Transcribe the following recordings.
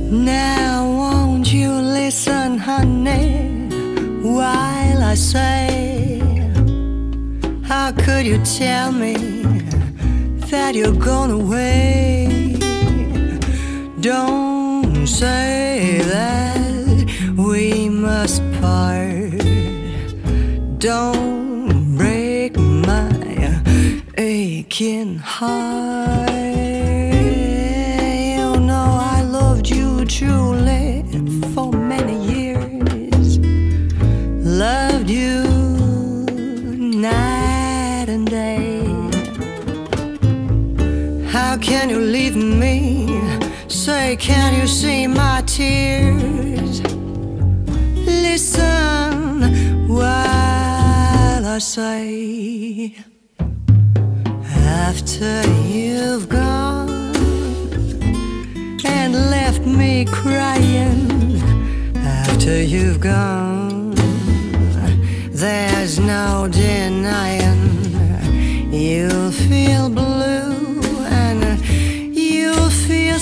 Now won't you listen, honey, while I say, how could you tell me that you're gone away? Don't say that we must part. Don't break my aching heart. You know I loved you truly for many years. Loved you night and day. How can you leave me? Say, can you see my tears? Listen while I say, after you've gone and left me crying, after you've gone, there's no denying you'll feel blue and you'll feel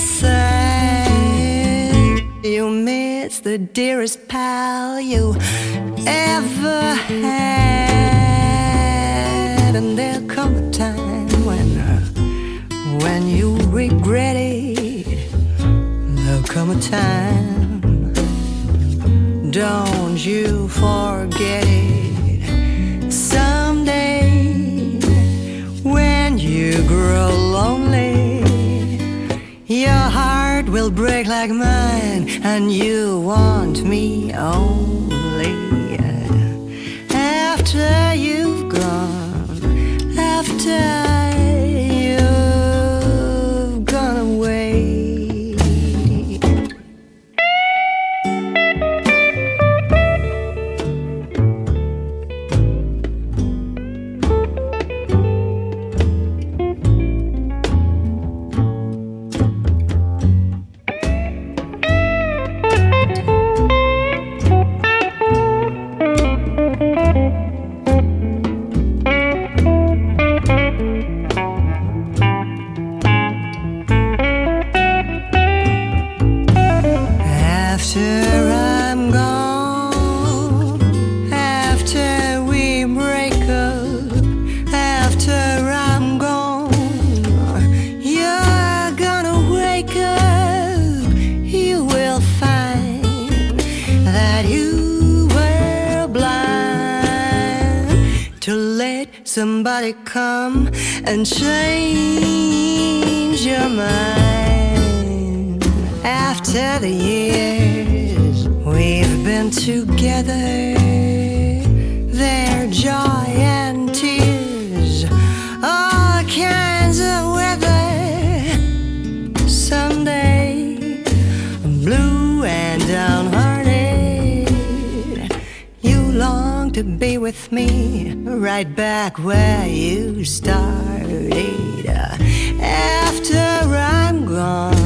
sad. You miss the dearest pal you ever had, and there'll come a time when you regret it. There'll come a time, don't you forget it. Someday, when you grow lonely, your heart will break like mine, and you want me only. After you've gone, after you've gone away. Somebody come and change your mind. After the years we've been together, their joy and tears, all kinds of weather. Someday, blue and downhearted, you long to be with me, right back where you started. After I'm gone,